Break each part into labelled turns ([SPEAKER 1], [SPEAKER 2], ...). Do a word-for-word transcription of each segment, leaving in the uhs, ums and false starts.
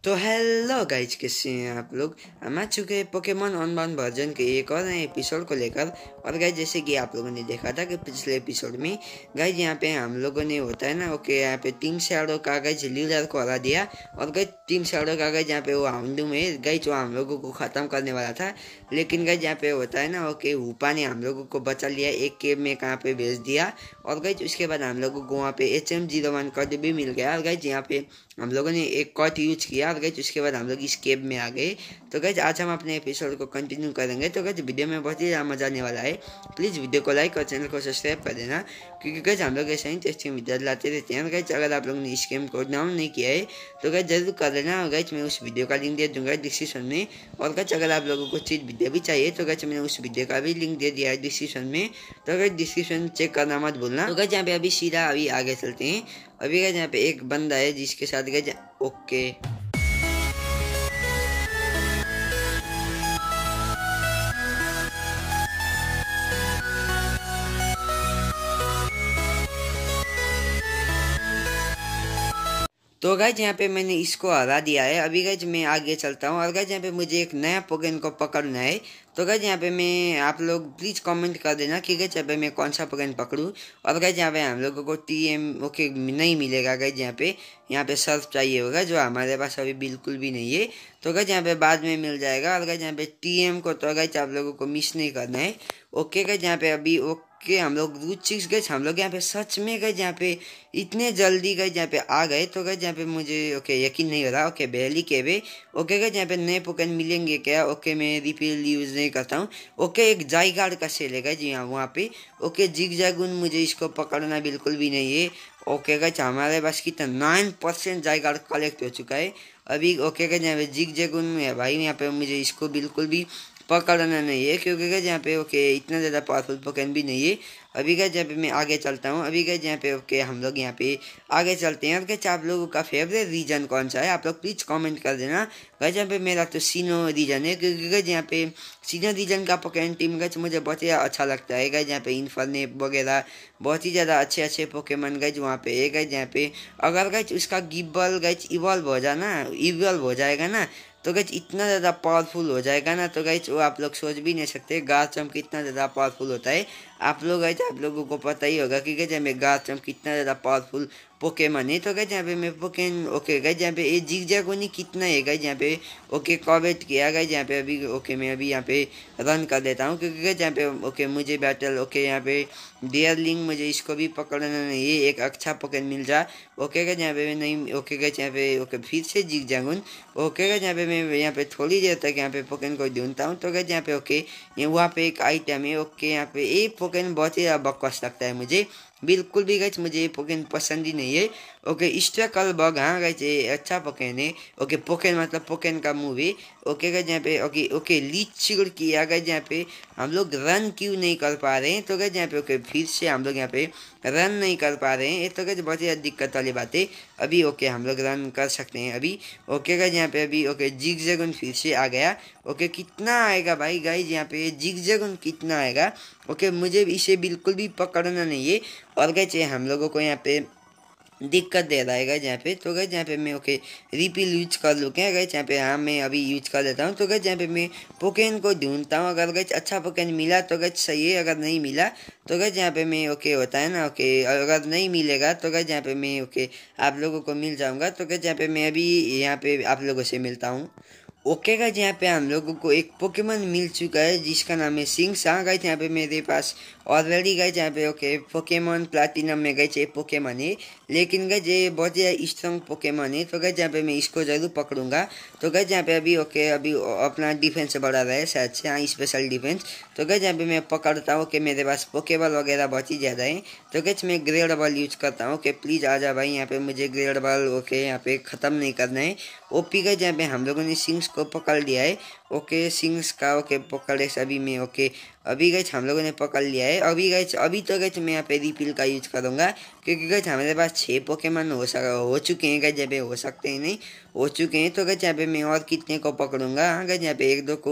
[SPEAKER 1] तो hello guys, कैसे हैं आप लोग। हम आ चुके हैं पोकेमॉन अनबाउंड वर्जन के एक और नए एपिसोड को लेकर। और गाइज, जैसे कि आप लोगों ने देखा था कि पिछले एपिसोड में गाइज यहाँ पे हम लोगों ने होता है ना ओके यहाँ पे टीम शैडो का गाइज लीडर को हरा दिया। और गाइज टीम शैडो का गाइज यहाँ पे वो हाउंडू में गाइज वो हम लोगों को ख़त्म करने वाला था, लेकिन गाइज यहाँ पे होता है ना ओके ऊपा ने हम लोगों को बचा लिया, एक केव में कहाँ पे भेज दिया। और गाइज उसके बाद हम लोगों को वहाँ पे H M zero one cut भी मिल गया। और गाइज यहाँ पे हम लोगों ने एक कट यूज किया और गाइज उसके बाद हम लोग इस केव में आ गए। तो गाइज आज हम अपने एपिसोड को कंटिन्यू करेंगे। तो गाइज वीडियो में बहुत ही ज़्यादा मजा आने वाला है। प्लीज़ वीडियो को लाइक और चैनल को सब्सक्राइब कर देना, क्योंकि गाइज हम लोग ऐसे ही टेस्टिंग वीडियो लाते रहते हैं। गाइज अगर आप लोगों ने इस गेम को डाउन नहीं किया है तो गाइज जरूर कर लेना। और गाइज मैं उस वीडियो का लिंक दे दूंगा डिस्क्रिप्शन में। और गाइज अगर आप लोगों को चीज वीडियो भी चाहिए तो गाइज मैंने उस वीडियो का भी लिंक दे दिया है डिस्क्रिप्शन में। तो गाइज डिस्क्रिप्शन चेक करना मत भूलना। तो गाइज यहाँ पे अभी सीधा अभी आगे चलते हैं। अभी गाइज यहाँ पे एक बंदा है जिसके साथ गाइज ओके तो गाइज यहाँ पे मैंने इसको हरा दिया है। अभी गाइज मैं आगे चलता हूँ। और गाइज यहाँ पे मुझे एक नया पोकेन को पकड़ना है। तो गाइज यहाँ पे मैं आप लोग प्लीज़ कमेंट कर देना कि गाइज यहाँ पे मैं कौन सा पोकेन पकड़ूँ। और गाइज यहाँ पे हम लोगों को टी एम ओके नहीं मिलेगा। गाइज यहाँ पे यहाँ पे सर्फ चाहिए होगा, जो हमारे पास अभी बिल्कुल भी नहीं है। तो गाइज यहाँ पे बाद में मिल जाएगा। और गाइज यहाँ पे टी एम को तो गाइज आप लोगों को मिस नहीं करना है। ओके गाइज यहाँ पे अभी ओके हम लोग रूट सिक्स गए, हम लोग यहाँ पे सच में गए यहाँ पे इतने जल्दी गए यहाँ पे आ गए। तो गए यहाँ पे मुझे ओके यकीन नहीं हो रहा। ओके बेली केवे ओके गए यहाँ पे नए पोकेन मिलेंगे क्या। ओके मैं रिपील यूज़ नहीं करता हूँ। ओके एक जाइगार्ड का सेल है जी हाँ वहाँ पे। ओके जिग जैगुन मुझे इसको पकड़ना बिल्कुल भी नहीं है। ओके गए हमारे पास कितना नाइन परसेंट जाइगार्ड कलेक्ट हो चुका है अभी। ओके गए यहाँ पे जिग जैगुन में है भाई, यहाँ पे मुझे इसको बिल्कुल भी पकड़ना नहीं है, क्योंकि गाइज यहाँ पे ओके इतना ज़्यादा पावरफुल पोकेन भी नहीं है। अभी गाइज यहाँ पे मैं आगे चलता हूँ। अभी गाइज यहाँ पे ओके हम लोग यहाँ पे आगे चलते हैं। और गाइज आप लोगों का फेवरेट रीजन कौन सा है आप लोग प्लीज़ कमेंट कर देना। गाइज यहाँ पे मेरा तो सीनो रीजन है, क्योंकि गाइज यहाँ पे सीनो रीजन का पोकेन टीम गाइज मुझे बहुत ही अच्छा लगता है। गाइज यहाँ पे इन्फरनेप वगैरह बहुत ही ज़्यादा अच्छे अच्छे पोकेमन गाइज वहाँ पे है। गाइज यहाँ पे अगर गाइज उसका गिब्बल गाइज इवॉल्व हो जाना इवॉल्व हो जाएगा ना तो गाइज इतना ज़्यादा पावरफुल हो जाएगा ना, तो गाइज वो आप लोग सोच भी नहीं सकते गार्चम्प कितना ज़्यादा पावरफुल होता है। आप लोग गाइज आप लोगों को पता ही होगा कि गाइज हमें गार्चम्प कितना ज़्यादा पावरफुल पोकेमन है। तो गाइज यहाँ पे मैं पोकेन ओके गाइज यहाँ पे ये जिग जैगुनी कितना है गाइज यहाँ पे ओके कॉवेट किया गाइज यहाँ पे अभी ओके मैं अभी यहाँ पे रन कर देता हूँ, क्योंकि गाइज यहाँ पे ओके मुझे बैटल ओके यहाँ पे डियरलिंग मुझे इसको भी पकड़ना नहीं है, एक अच्छा पोकेन मिल जाए। ओके गाइज यहाँ पे नहीं ओके गाइज यहाँ पे ओके फिर से जिग जैगुन ओके गाइज यहाँ पे मैं यहाँ पे थोड़ी देर तक यहाँ पे पोकेन को ढूंढता हूँ। तो गाइज यहाँ पे ओके ये वहाँ पे एक आइटम है ओके यहाँ पे ये पोकेन बहुत ही ज़्यादा बकवास लगता है मुझे, बिल्कुल भी गाइज मुझे ये पोकेन पसंद ही नहीं है। ओके स्ट्रकल बग हाँ गाइज ये अच्छा पोकेन है। ओके पोकेन मतलब पोकेन का मूवी ओके गाइज यहाँ पे ओके ओके लीच शील्ड किया गाइज यहाँ पे हम लोग रन क्यों नहीं कर पा रहे हैं। तो गाइज यहाँ पे ओके फिर से हम लोग यहाँ पे रन नहीं कर पा रहे हैं, ये तो गाइज बहुत ही दिक्कत वाली बात है। अभी ओके हम लोग रन कर सकते हैं अभी। ओके गाइज यहाँ पे अभी ओके जिग जैगुन फिर से आ गया। ओके कितना आएगा भाई गाइज यहाँ पे जिग जैगुन कितना आएगा। ओके मुझे इसे बिल्कुल भी पकड़ना नहीं है। और गाइज हम लोगों को यहाँ पे दिक्कत दे रहा है गाइज यहाँ पे। तो गाइज यहाँ पे मैं ओके रिपील यूज कर लूँ क्या गाइज यहाँ पे हाँ मैं अभी यूज कर लेता हूँ। तो गाइज यहाँ पे मैं पोकेन को ढूंढता हूँ, अगर गाइज अच्छा पोकेन मिला तो गाइज सही है, अगर नहीं मिला तो गाइज यहाँ पे मैं ओके होता है ना ओके अगर नहीं मिलेगा तो गाइज यहाँ पे मैं ओके आप लोगों को मिल जाऊँगा। तो गाइज यहाँ पे मैं अभी यहाँ पे आप लोगों से मिलता हूँ। ओके गाइज यहाँ पे हम लोगों को एक पोकेमन मिल चुका है जिसका नाम है सिंग्स। हाँ गाइज यहाँ पे मेरे पास ऑलरेडी गाइज यहाँ पे ओके पोकेमन प्लैटिनम में गाइज ये पोकेमन है, लेकिन गाइज ये बहुत ही स्ट्रॉन्ग पोकेमन है। तो गाइज यहाँ पे मैं इसको जरूर पकड़ूंगा। तो गाइज यहाँ पे अभी ओके अभी अपना डिफेंस बढ़ा रहा है शायद से हाँ स्पेशल डिफेंस। तो गाइज यहाँ पे मैं पकड़ता हूँ कि मेरे पास पोकेबॉल वगैरह बहुत ही ज़्यादा है। तो गाइज मैं ग्रेड बॉल यूज करता हूँ कि प्लीज़ आ जा भाई यहाँ पे मुझे ग्रेड बॉल ओके यहाँ पे ख़त्म नहीं करना है। ओपी गाइज यहाँ पे हम लोगों ने सिंग्स को पकड़ लिया है। ओके सिंग्स का ओके पकड़े सभी में ओके अभी गाइज हम लोगों ने पकड़ लिया है। अभी गाइज अभी तो गाइज मैं यहाँ पे रिपील का यूज करूँगा, क्योंकि गाइज हमारे पास छः पोकेमन हो सक हो चुके हैं गाइज यहाँ पे हो सकते हैं नहीं हो चुके हैं। तो गाइज यहाँ पे मैं और कितने को पकड़ूंगा हाँ गाइज यहाँ पे एक दो को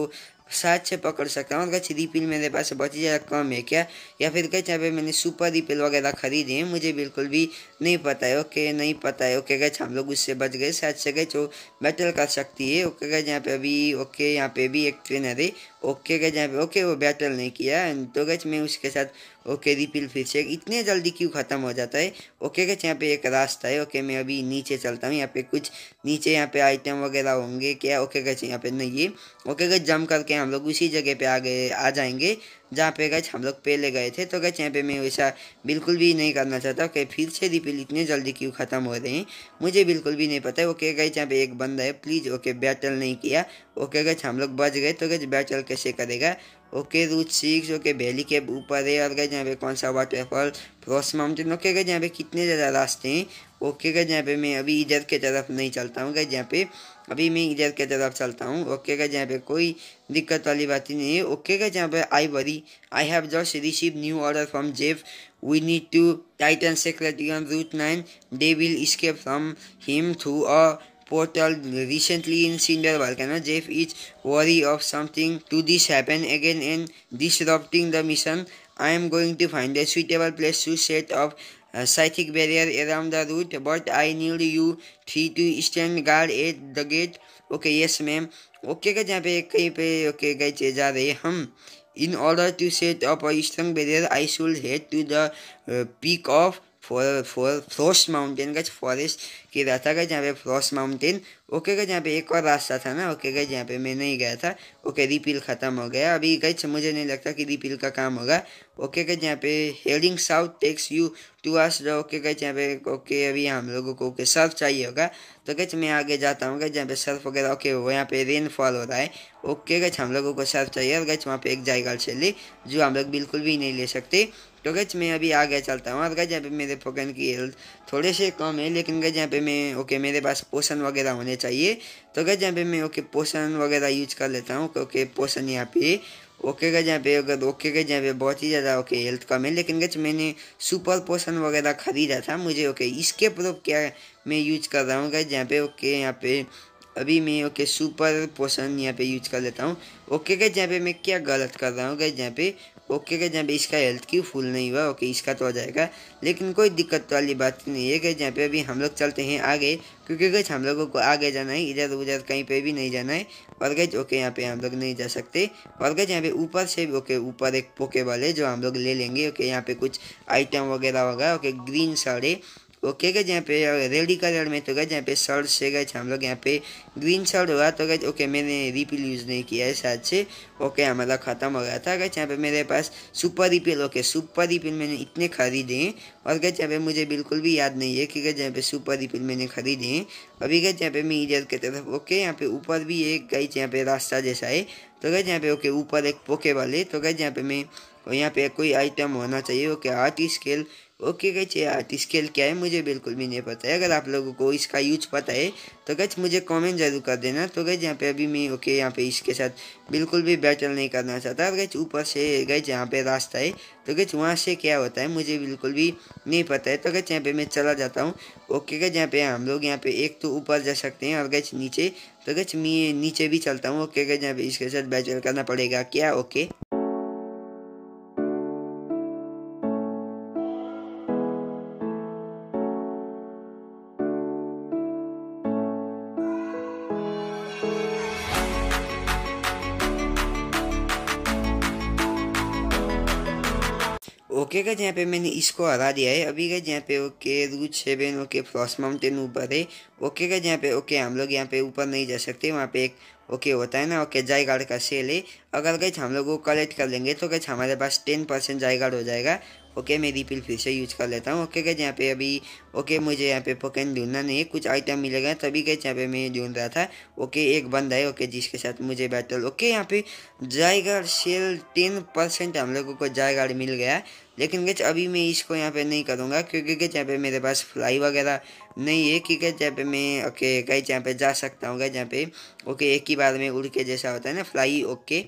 [SPEAKER 1] शायद से पकड़ सकता हूँ। गाइस रिपिल मेरे पास बहुत ही ज़्यादा कम है क्या, या फिर गाइस यहाँ पे मैंने सुपर रिपिल वगैरह खरीदे हैं, मुझे बिल्कुल भी नहीं पता है। ओके नहीं पता है। ओके गाइस हम लोग उससे बच गए, शायद से गाइस वो बैटल कर सकती है। ओके गाइस यहाँ पे अभी ओके यहाँ पे भी एक ट्रेनर है। ओके गाइस यहाँ पे ओके वो बैटल नहीं किया, तो गाइस मैं उसके साथ ओके रिपिल फिर से इतने जल्दी क्यों ख़त्म हो जाता है। ओके गाइस यहाँ पे एक रास्ता है। ओके मैं अभी नीचे चलता हूँ, यहाँ पे कुछ नीचे यहाँ पे आइटम वगैरह होंगे क्या। ओके गाइस यहाँ पे नहीं है। ओके गाइस जंप करके हम लोग उसी जगह पे आ गए आ जाएंगे जहाँ पे गाइस हम लोग पहले गए थे। तो गाइस यहाँ पे मैं वैसा बिल्कुल भी नहीं करना चाहता। ओके फिर से रिपिल इतने जल्दी क्यों ख़त्म हो रहे हैं, मुझे बिल्कुल भी नहीं पता है। ओके गाइस यहाँ पे एक बंदा है, प्लीज़ ओके बैटल नहीं किया। ओके गाइस हम लोग बच गए, तो गाइस बैटल कैसे करेगा। Okay route six okay valley के ऊपर है, और गाइस यहाँ पे कौन सा waterfall, frost mountain. Okay guys यहाँ पे कितने ज़्यादा रास्ते हैं। ओके गाइस यहाँ पे मैं अभी इधर के तरफ नहीं चलता हूँ गाइस, यहाँ पे अभी मैं इधर के तरफ चलता हूँ। ओके गाइस यहाँ पे कोई दिक्कत वाली बात ही नहीं है। ओके गाइस यहाँ पे I worry I have just receive new order from Jeff, we need to titan secretary on route nine, they will escape from him through a portal recently in Cinder volcano. Jeff is worried of something to this happen again and disrupting the mission. I am going to find a suitable place to set up a psychic barrier around the route, but I need you three to stand guard at the gate. Okay, yes ma'am. Okay guys यहाँ पे कहीं पे okay guys जा रहे हैं हम। In order to set up a strong barrier, I should head to the uh, peak of for for frost mountain guys, forest की रहा था गाइस यहाँ पे फ्रॉस्ट माउंटेन। ओके गाइस यहाँ पे एक और रास्ता था ना। ओके गाइस यहाँ पे मैं नहीं गया था। ओके रिपिल ख़त्म हो गया अभी गाइस, मुझे नहीं लगता कि रिपिल का काम होगा। ओके गाइस यहाँ पे heading south takes you to us. Okay guys यहाँ पे ओके अभी हम लोगों को ओके सर्फ चाहिए होगा, तो गाइस मैं आगे जाता हूँ गाइस। यहाँ पे सर्फ वगैरह ओके वो यहाँ पे रेनफॉल हो रहा है। ओके गाइस हम लोगों को सर्फ चाहिए, और गाइस वहाँ पे एक जायगाल से ले जो हम लोग बिल्कुल भी नहीं ले सकते। तो गाइस मैं अभी आगे चलता हूँ, और गाइस यहाँ पे मेरे पोकेन की हेल्थ थोड़े से कम है, लेकिन गाइस यहाँ पे मैं ओके मेरे पास पोशन वगैरह होने चाहिए। तो गाइस यहाँ पे मैं ओके पोशन वगैरह यूज कर लेता हूँ। ओके पोशन यहाँ पे ओके गाइस यहाँ पे अगर ओके गाइस यहाँ पे बहुत ही ज़्यादा ओके हेल्थ कम है, लेकिन गाइस मैंने सुपर पोशन वगैरह खरीदा था मुझे। ओके इसके प्रूफ क्या मैं यूज कर रहा हूँ गाइस यहाँ पे। ओके यहाँ पे अभी मैं ओके सुपर पोशन यहाँ पे यूज कर लेता हूँ। ओके गाइस यहाँ पे मैं क्या गलत कर रहा हूँ गाइस यहाँ पे। ओके गाइस यहाँ पे इसका हेल्थ क्यों फुल नहीं हुआ। ओके इसका तो हो जाएगा, लेकिन कोई दिक्कत वाली बात नहीं है गाइस। यहाँ पे अभी हम लोग चलते हैं आगे, क्योंकि गाइस हम लोगों को आगे जाना है, इधर उधर कहीं पे भी नहीं जाना है। और गाइस ओके यहाँ पे हम लोग नहीं जा सकते। और गाइस यहाँ पे ऊपर से ओके ऊपर एक पोकेबॉल है जो हम लोग ले लेंगे। ओके यहाँ पे कुछ आइटम वगैरह होगा। Okay green shard okay guys यहाँ पे रेडी कलर में, तो गाइस यहाँ पे शर्ट से गाइस हम लोग यहाँ पे ग्रीन शर्ट हुआ। तो गाइस ओके मैंने रिपिल यूज़ नहीं किया है शायद से। ओके हमारा ख़त्म हो गया था गाइस। यहाँ पे मेरे पास super repel okay super repel मैंने इतने खरीदे हैं, और गाइस यहाँ पे मुझे बिल्कुल भी याद नहीं है कि गाइस यहाँ पे सुपर रिपिल मैंने खरीदे हैं। अभी गाइस यहाँ पे मैं इधर की तरफ ओके यहाँ पे ऊपर भी एक गाइस यहाँ पे रास्ता जैसा है। तो गाइस यहाँ पे ओके ऊपर एक पोके वाले, तो गाइस यहाँ पे मैं यहाँ पे कोई आइटम होना चाहिए। Okay heart scale okay guys ये आर्ट स्केल क्या है मुझे बिल्कुल भी नहीं पता है। अगर आप लोगों को इसका यूज पता है तो गाइस मुझे कमेंट जरूर कर देना। तो गाइस यहाँ पे अभी मैं ओके यहाँ पे इसके साथ बिल्कुल भी बैटल नहीं करना चाहता। और गाइस ऊपर से गाइस यहाँ पे रास्ता है, तो गाइस वहाँ से क्या होता है मुझे बिल्कुल भी नहीं पता है। तो गाइस यहाँ पे मैं चला जाता हूँ। ओके गाइस यहाँ पे हम लोग यहाँ पे एक तो ऊपर जा सकते हैं, और गाइस नीचे, तो गाइस मैं नीचे भी चलता हूँ। ओके गाइस यहाँ पे इसके साथ बैटल करना पड़ेगा क्या। ओके ओके गाइस यहाँ पे मैंने इसको हरा दिया है। अभी गाइस यहाँ पे okay route seven okay frost mountain ऊपर है। ओके गाइस यहाँ पे ओके हम लोग यहाँ पे ऊपर नहीं जा सकते, वहाँ पे एक ओके होता है ना ओके जाई गार्ड का सेल है। अगर गाइस हम लोग वो कलेक्ट कर लेंगे तो गाइस हमारे पास टेन परसेंट जाई गार्ड हो जाएगा। ओके मैं रिपिल फिर से यूज कर लेता हूँ। ओके गाइस यहाँ पे अभी ओके मुझे यहाँ पे पोकेन ढूंढना नहीं है, कुछ आइटम मिलेगा तभी गाइस यहाँ पे मैं ढूंढ रहा था। ओके एक बंदा है ओके जिसके साथ मुझे बैटल ओके यहाँ पे जायगार्ड सेल टेन परसेंट हम लोगों को जायगार्ड मिल गया, लेकिन गाइस अभी मैं इसको यहाँ पे नहीं करूँगा क्योंकि गाइस यहाँ पे मेरे पास फ्लाई वगैरह नहीं है कि गाइस यहाँ पे मैं ओके गाइस यहाँ पे जा सकता हूँ। गाइस यहाँ पे ओके एक ही बार में उड़ के जैसा होता है ना फ्लाई। ओके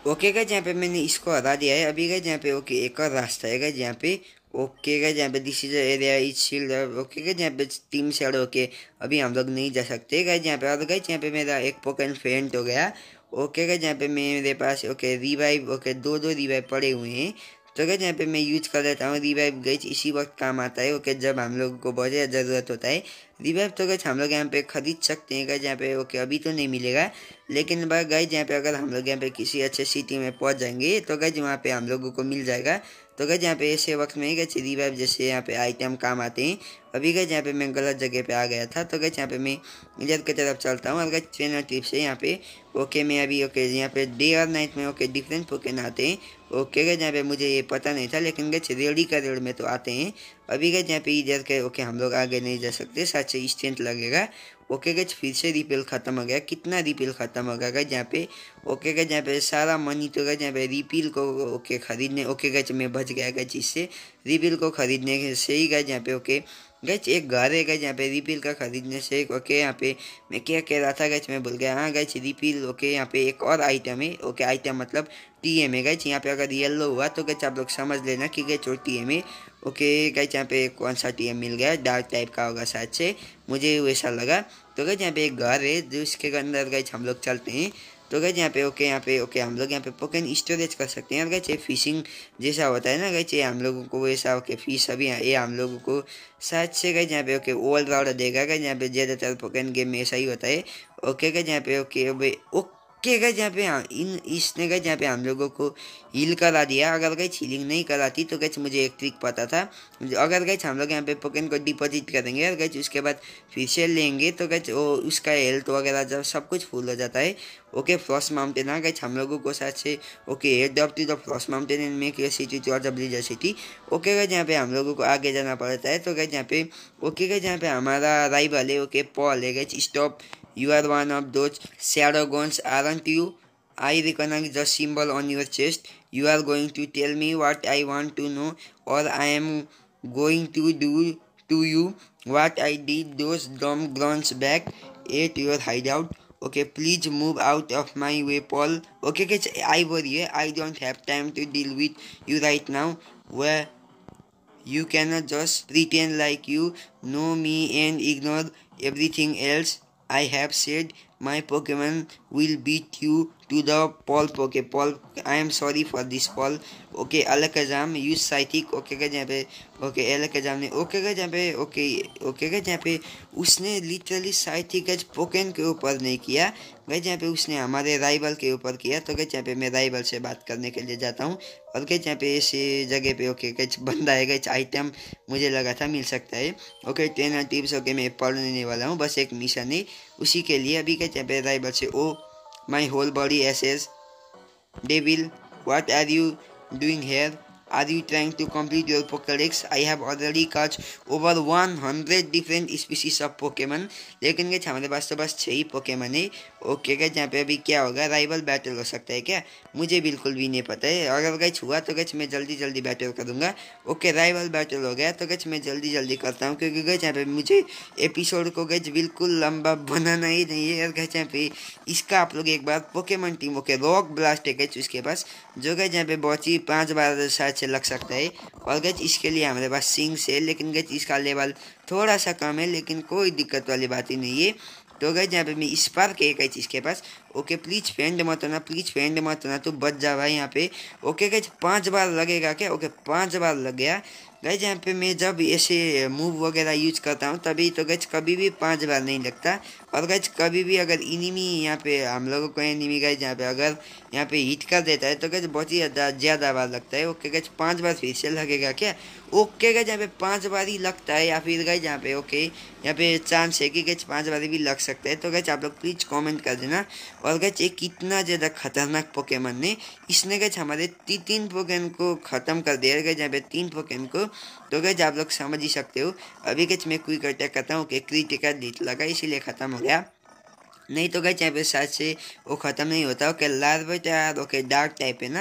[SPEAKER 1] ओके गाइस यहाँ पे मैंने इसको हरा दिया है। अभी गाइस यहाँ पे ओके एक और रास्ता है गाइस यहाँ पे। ओके गाइस यहाँ पे this is area is shield. Okay guys यहाँ पे टीम शेड ओके अभी हम लोग नहीं जा सकते गाइस यहाँ पे। और गाइस यहाँ पे मेरा एक पोकेमॉन फेंट हो गया। ओके गाइस यहाँ पे मेरे पास ओके रिवाइव ओके दो दो रिवाइव पड़े हुए हैं। तो गाइस यहाँ पे मैं यूज कर लेता हूँ रिवाइव। गाइस इसी वक्त काम आता है ओके जब हम लोग को बहुत ज़्यादा ज़रूरत होता है रिवाइव। तो गाइस हम लोग यहाँ पे खरीद सकते हैं गाइस यहाँ पे ओके अभी तो नहीं मिलेगा, लेकिन गाइस यहाँ पे अगर हम लोग यहाँ पे किसी अच्छे सिटी में पहुँच जाएंगे तो गाइस वहाँ पे हम लोगों को मिल जाएगा। तो गाइस यहाँ पे ऐसे वक्त में गाइस रिवाइव जैसे यहाँ पे आइटम काम आते हैं। अभी गाइस यहाँ पे मैं गलत जगह पे आ गया था। तो गाइस यहाँ पे मैं इधर की तरफ चलता हूँ और गाइस ट्रेनर टिप से यहाँ पे ओके मैं अभी ओके यहाँ पे डे और नाइट में ओके डिफरेंट पोकेमॉन आते हैं। ओके गाइस यहाँ पे मुझे ये पता नहीं था, लेकिन गाइस रेडी का रेड में तो आते हैं। अभी गाइस यहाँ पे इधर के ओके हम लोग आगे नहीं जा सकते, साथ से स्ट्रेंथ लगेगा। ओके गाइस फिर से रिपेल खत्म हो गया। कितना रिपेल खत्म हो गया गाइस यहाँ पे। ओके गाइस यहाँ पे सारा मनी तो गाइस यहाँ पे रिपेल को ओके खरीदने ओके गाइस मैं बच गया गाइस इससे रिपेल को खरीदने से ही गाइस यहाँ पे ओके गाइस एक घर है गाइस यहाँ पे रिपेल का खरीदने से ओके यहाँ पे मैं क्या कह रहा था गाइस मैं भूल गया। हाँ गाइस रिपेल ओके यहाँ पे एक और आइटम है ओके आइटम मतलब टी एम है गाइस। यहाँ पे अगर येलो हुआ तो गाइस आप लोग समझ लेना कि गाइस वो टी एम है। ओके गाइस यहाँ पे कौन सा टी एम मिल गया, डार्क टाइप का होगा शायद से, मुझे वैसा लगा। तो गाइस यहाँ पे एक घर है जो इसके अंदर गाइस हम लोग चलते हैं। तो गाइस यहाँ पे ओके यहाँ पे ओके हम लोग यहाँ पे पोकेमॉन स्टोरेज कर सकते हैं। और गाइस ये फिशिंग जैसा होता है ना गाइस ये हम लोगों को वैसा ओके फिश अभी ये हम लोगों को शायद से गाइस यहाँ पे ओके ऑल राउंड देगा गाइस। यहाँ पे ज़्यादातर पोकेमॉन गेम में ऐसा ही होता है। ओके गाइस यहाँ पे ओके ओके गाइस यहाँ पे हाँ इन इसने गाइस यहाँ पे हम लोगों को हील करा दिया। अगर गाइस हीलिंग नहीं कराती तो गाइस मुझे एक ट्रिक पता था। अगर गाइस हम लोग यहाँ पे पोकेमॉन को डिपॉजिट करेंगे और गाइस उसके बाद फिर से लेंगे तो गाइस वो उसका हेल्थ वगैरह जब सब कुछ फुल हो जाता है। ओके फ्रॉस्ट माउंटेन आ गाइस हम लोगों को साथ से okay head up to the frost mountain and make your city to the blizzard city. Okay guys यहाँ पे हम लोगों को आगे जाना पड़ता है। तो गाइस यहाँ पे ओके गाइस यहाँ पे हमारा राइवल है ओके पॉल है guys. Stop, you are one of those shadowgons, aren't you? I recognize the symbol on your chest. You are going to tell me what I want to know, or I am going to do to you what I did those dumb grunts back at your hideout. Okay, please move out of my way, Paul. Okay, guys, I worry. I don't have time to deal with you right now. Where you cannot just pretend like you know me and ignore everything else I have said. My Pokemon will beat you to the Paul Poke. Paul, I am sorry for this, Paul. Okay, Alakazam, use Psychic. Okay का जहाँ पे okay Alakazam ने okay का जहाँ पे okay okay का जहाँ पे उसने लिटरली Psychic का पोकेमॉन के ऊपर नहीं किया गए, जहाँ पे उसने हमारे राइवल के ऊपर किया। तो गए जहाँ पे मैं राइवल से बात करने के लिए जाता हूँ और गए जहाँ पे ऐसे जगह पे ओके गए बंदा है गए आइटम मुझे लगा था मिल सकता है। ओके टेन टिप्स ओके मैं पढ़ने वाला हूँ, बस एक मिशन है उसी के लिए। अभी गए जहाँ पे राइवल से oh my whole body aches devil what are you doing here? Are you trying to complete your Pokédex? I have already caught over one hundred different species of Pokemon. लेकिन क्या हमारे पास तो बस छः ही Pokemon है। Okay क्या जहाँ पे अभी क्या होगा, राइवल बैटल हो सकता है क्या? मुझे बिल्कुल भी नहीं पता है। अगर गच हुआ तो गच मैं जल्दी जल्दी बैटल करूँगा। ओके राइवल बैटल हो गया तो गच मैं जल्दी जल्दी करता हूँ, क्योंकि गच यहाँ पे मुझे एपिसोड को गच बिल्कुल लंबा बनाना ही नहीं है। और गच यहाँ पे इसका आप लोग एक बार Pokemon team okay rock blast है गच उसके पास, जो गच यहाँ पे बहुत ही पाँच बार शायद से लग सकता है। और गच इसके लिए हमारे पास सिंग्स है, लेकिन गच इसका लेवल थोड़ा सा कम है, लेकिन कोई दिक्कत वाली बात ही नहीं है। तो गच यहाँ पे मैं इस बार के गच इसके पास ओके प्लीज फ्रेंड मत होना, प्लीज फ्रेंड मत होना, तो बच जा भाई यहाँ पे। ओके गच पांच बार लगेगा क्या? ओके पांच बार लग गया गच। यहाँ पे मैं जब ऐसे मूव वगैरह यूज करता हूँ तभी तो गच कभी भी पांच बार नहीं लगता। और गच कभी भी अगर इनिमी यहाँ पे हम लोगों को एनिमी गच यहाँ पे अगर यहाँ पे हिट कर देता है तो गच बहुत ही ज़्यादा बार लगता है। ओके गच पांच बार फिर से लगेगा क्या? ओके गच यहाँ पे पांच बार ही लगता है, या फिर गच यहाँ पे ओके यहाँ पे चांस है कि गच पांच बार भी लग सकता है। तो गच आप लोग प्लीज़ कमेंट कर देना। और गच एक कितना ज़्यादा खतरनाक पोकेमॉन ने इसने गच हमारे ती, तीन पोकेमॉन को ख़त्म कर दिया गच यहाँ पे तीन पोकेमॉन को। तो गच आप लोग समझ ही सकते हो। अभी गच मैं क्विक अटैक करता हूँ कि क्रिटिकल हिट लगा इसीलिए ख़त्म हो गया, नहीं तो गच यहाँ पे साथ से वो ख़त्म नहीं होता। Okay Larvitar okay dark type है ना,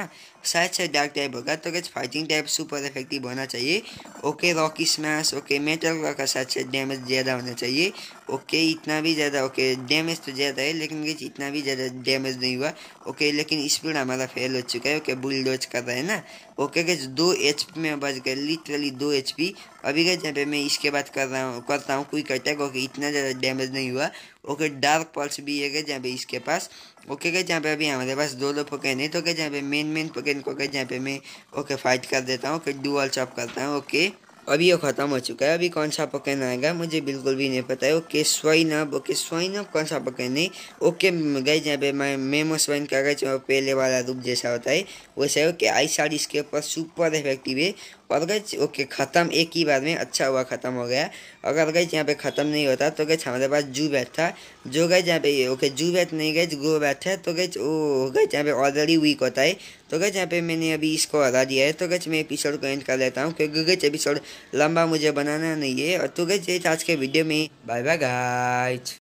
[SPEAKER 1] शायद से डार्क टाइप होगा। तो guys fighting type super effective होना चाहिए। Okay rocky smash, okay metal का शायद से डैमेज ज़्यादा होना चाहिए। ओके इतना भी ज़्यादा, ओके डैमेज तो ज़्यादा है लेकिन गैस इतना भी ज़्यादा डैमेज नहीं हुआ। ओके लेकिन स्पीड हमारा फेल हो चुका है। ओके बुलडोज कर रहा है ना। ओके गैस दो एच पी में बच गए, लिटरली दो एच पी। अभी गैस यहाँ पे मैं इसके बाद कर रहा हूँ करता हूँ क्विक अटैक। ओके इतना ज़्यादा डैमेज नहीं हुआ। ओके डार्क पल्स भी है जहाँ पे इसके पास। ओके गैस जहाँ पे अभी हमारे पास दो दो पोकेन है। तो गैस जहाँ पे मेन मेन पोकेन को गैस जहाँ पे मैं ओके फाइट कर देता हूँ। ओके डुअल चॉप करता हूँ। ओके अभी ये ख़त्म हो चुका है। अभी कौन सा पोकेन आएगा मुझे बिल्कुल भी नहीं पता है। ओके स्वाइनअप, ओके स्वाइनअप कौन सा पोकेन है। ओके गैस जहाँ पे मैं मेमो स्वाइन का गैस पहले वाला रूप जैसा होता है वैसे। ओके आई साड़ी इसके ऊपर सुपर इफेक्टिव है। और गैस ओके ख़त्म एक ही बार में, अच्छा हुआ ख़त्म हो गया। अगर गैस यहाँ पे ख़त्म नहीं होता तो गैस हमारे पास जू बैट था जो गैस यहाँ पे ओके जू बैट नहीं गैस गो बैट है। तो गैस ओ गैस यहाँ पे ऑलरेडी वीक होता है। तो गैस यहाँ पे मैंने अभी इसको हरा दिया है। तो गैस मैं एपिसोड को एंड कर लेता हूँ क्योंकि गैस एपिसोड लंबा मुझे बनाना नहीं है। और तो गैस आज के वीडियो में बाय बाय गाइस।